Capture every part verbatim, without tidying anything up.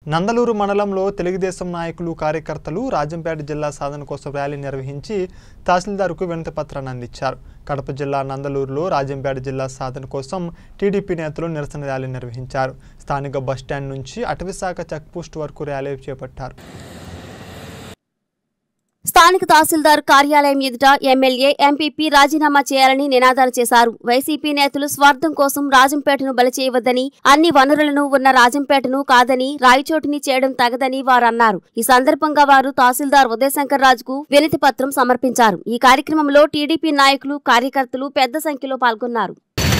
నందలూరు మండలంలో తెలుగుదేశం నాయకులు కార్యకర్తలు రాజంపేట జిల్లా సాధన కోసం ర్యాలీ నిర్వహించి తహసీల్దార్కు వినతి పత్రాన్ని అందించారు. కడప జిల్లా నందలూరులో రాజంపేట జిల్లా సాధన కోసం టీడీపీ నేతలు నిరసన ర్యాలీ నిర్వహించారు. స్థానిక బస్టాండ్ నుంచి అటవీశాఖ చెక్పోస్ట్ వరకు ర్యాలీ చేపట్టారు. స్థానిక తహసీల్దార్ కార్యాలయం ఎదుట ఎమ్మెల్యే ఎంపీపీ రాజీనామా చేయాలని నినాదాలు చేశారు. వైసీపీ నేతలు స్వార్థం కోసం రాజంపేటను బలి చేయవద్దని, అన్ని వనరులను ఉన్న రాజంపేటను కాదని రాయచోటిని చేయడం తగదని వారు అన్నారు. ఈ సందర్భంగా వారు తహసీల్దార్ ఉదయశంకర్ రాజుకు వినతి పత్రం సమర్పించారు. ఈ కార్యక్రమంలో టీడీపీ నాయకులు, కార్యకర్తలు పెద్ద సంఖ్యలో పాల్గొన్నారు.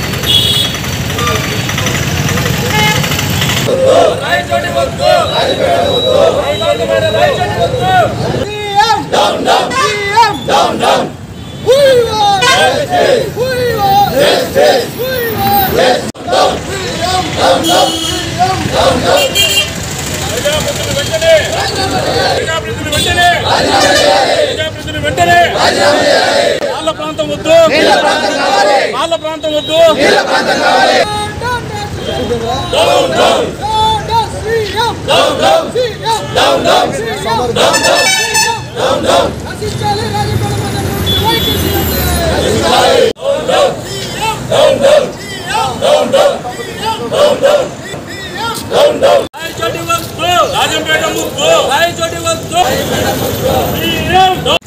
Down, down, down, down. We want justice. We want justice. We want justice. Down, down, down, down, down. ప్రజాప్రతినిధులు వెంటనే ప్రజాప్రతినిధులు వెంటనే ప్రజాప్రతినిధులు వెంటనే వాళ్ళ ప్రాంతం వద్దు, వాళ్ళ ప్రాంతం వద్దు. Down, down, down, down, down, down, down, down. Down, down. Assistale Rajapura Mandalu. Why can you do that? Down, down. Down, down. Down, down. Down, down. Rajchoti was go. Rajampeta was go. Rajchoti was go. Down, down.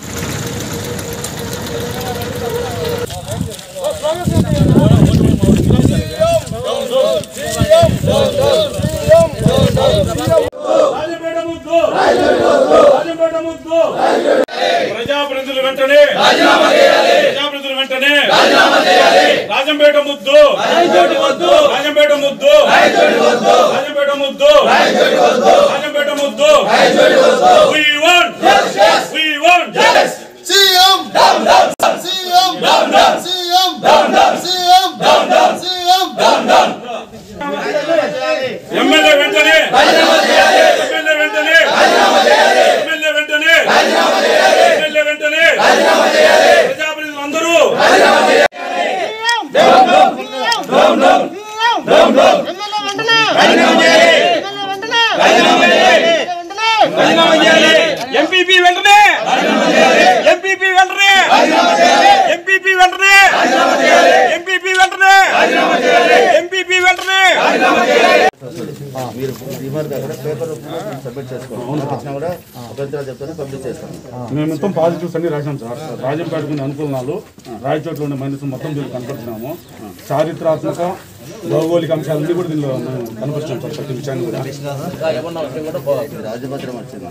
ప్రజాప్రతినిధులు వెంటనే ప్రజాప్రతినిధులు వెంటనే రాజంపేట ముద్దు, రాజంపేట ముద్దు, రాజంపేట ముద్దు, రాజంపేట ముద్దు. We want justice. We want justice. CM down down, CM down down, CM down down, CM down down, CM down down. MLA వెంటనే రాజీనామా చేయాలి, ఎమ్మెల్యే వెంటనే రాజీనామా చేయాలి, ఎమ్మెల్యే వెంటనే రాజీనామా చేయాలి, ఎమ్మెల్యే వెంటనే రాజీనామా చేయాలి. ప్రజాప్రతినిధులు అందరూ రాజీనామా చేయాలి. Down down, down down, down down. MLA వెంటనే రాజీనామా చేయాలి, ఎమ్మెల్యే వెంటనే రాజీనామా చేయాలి, రాజీనామా చేయాలి. ఎంపీపీ వెంటనే రాజీనామా చేయాలి, ఎంపీపీ వెంటనే రాజీనామా చేయాలి, ఎంపీపీ వెంటనే రాజీనామా చేయాలి, ఎంపీపీ వెంటనే రాజీనామా చేయాలి, ఎంపీపీ వెంటనే రాజీనామా చేయాలి. మీరు పేపర్ సబ్మిట్ చేసుకోండి, వచ్చినా కూడా అభ్యంతరాలు చెప్తాను పబ్లిష్ చేస్తాను. మేము మొత్తం పాజిటివ్స్ అన్ని రాసాం సార్. రాజంపేటకు ఉన్న అనుకూలనాలు, రాయచోట్ల ఉండే మైనస్ మొత్తం దీన్ని కనపడుతున్నాము. చారిత్రాత్మక భౌగోళిక అంశాలన్నీ కూడా దీనిలో కనపడుతున్నాం సార్. ప్రతి విషయాన్ని కూడా రాజభద్రం వచ్చింది.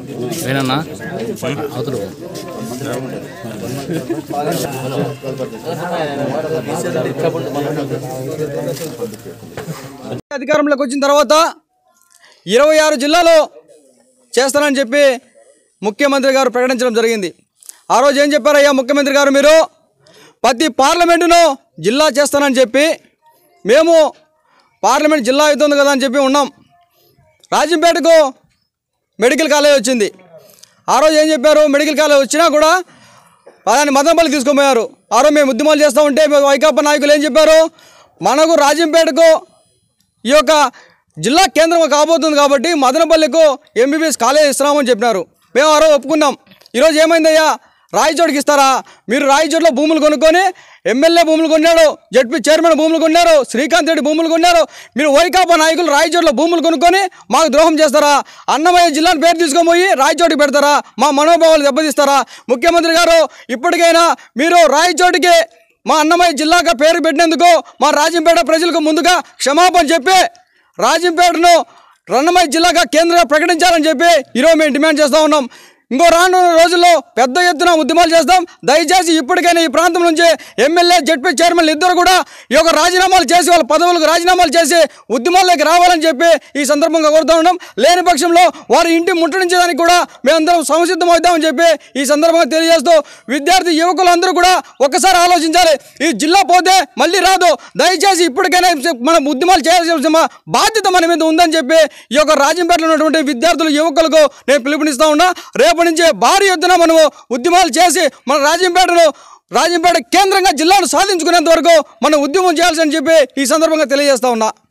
అధికారంలోకి వచ్చిన తర్వాత ఇరవై ఆరు జిల్లాలో చేస్తానని చెప్పి ముఖ్యమంత్రి గారు ప్రకటించడం జరిగింది. ఆ రోజు ఏం చెప్పారయ్యా ముఖ్యమంత్రి గారు, మీరు ప్రతి పార్లమెంటును జిల్లా చేస్తానని చెప్పి మేము పార్లమెంట్ జిల్లా అవుతుంది కదా అని చెప్పి ఉన్నాం. రాజంపేటకు మెడికల్ కాలేజ్ వచ్చింది. ఆ రోజు ఏం చెప్పారు, మెడికల్ కాలేజ్ వచ్చినా కూడా దాన్ని మదనపల్లి తీసుకొని పోయారు. ఆ రోజు మేము ఉద్యమాలు చేస్తూ ఉంటే వైకాపా నాయకులు ఏం చెప్పారు, మనకు రాజంపేటకు ఈ యొక్క జిల్లా కేంద్రం కాబోతుంది కాబట్టి మదనపల్లికు ఎంబీబీఎస్ కాలేజ్ ఇస్తున్నామని చెప్పినారు. మేము ఆ రోజు ఒప్పుకున్నాం. ఈరోజు ఏమైందయ్యా, రాయచోటికి ఇస్తారా? మీరు రాయచోట్లో భూములు కొనుక్కొని ఎమ్మెల్యే భూములు కొన్నాడు, జడ్పీ చైర్మన్ భూములు కొన్నారు, శ్రీకాంత్ రెడ్డి భూములు కొన్నారు. మీరు వైకాపా నాయకులు రాయచోట్లో భూములు కొనుక్కొని మాకు ద్రోహం చేస్తారా? అన్నమయ్య జిల్లాను పేరు తీసుకొని పోయి రాయచోటికి పెడతారా? మా మనోభావాలు దెబ్బతీస్తారా? ముఖ్యమంత్రి గారు ఇప్పటికైనా మీరు రాయచోటికి మా అన్నమయ్య జిల్లాగా పేరు పెట్టినందుకు మా రాజంపేట ప్రజలకు ముందుగా క్షమాపణ చెప్పి రాజంపేటను అన్నమయ్య జిల్లాగా కేంద్రంగా ప్రకటించాలని చెప్పి ఈరోజు మేము డిమాండ్ చేస్తూ ఉన్నాం. ఇంకో రానున్న రోజుల్లో పెద్ద ఎత్తున ఉద్యమాలు చేస్తాం. దయచేసి ఇప్పటికైనా ఈ ప్రాంతం నుంచి ఎమ్మెల్యే, జడ్పీ చైర్మన్లు ఇద్దరు కూడా ఈ యొక్క రాజీనామాలు చేసి వాళ్ళ పదవులకు రాజీనామాలు చేసి ఉద్యమాల్లోకి రావాలని చెప్పి ఈ సందర్భంగా కోరుతూ ఉన్నాం. లేని పక్షంలో వారి ఇంటి ముట్టడించడానికి కూడా మేమందరం సంసిద్ధం అవుతామని చెప్పి ఈ సందర్భంగా తెలియజేస్తూ, విద్యార్థి యువకులందరూ కూడా ఒక్కసారి ఆలోచించాలి. ఈ జిల్లా పోతే మళ్ళీ రాదు. దయచేసి ఇప్పటికైనా మనం ఉద్యమాలు చేయాల్సిన బాధ్యత మన మీద ఉందని చెప్పి ఈ యొక్క రాజంపేటలో ఉన్నటువంటి విద్యార్థులు, యువకులకు నేను పిలుపునిస్తా ఉన్నా. రేపు నుంచి భారీ ఎత్తున మనము ఉద్యమాలు చేసి మన రాజంపేటను రాజంపేట కేంద్రంగా జిల్లాను సాధించుకునేంత వరకు మనం ఉద్యమం చేయాల్సి అని చెప్పి ఈ సందర్భంగా తెలియజేస్తా ఉన్నా.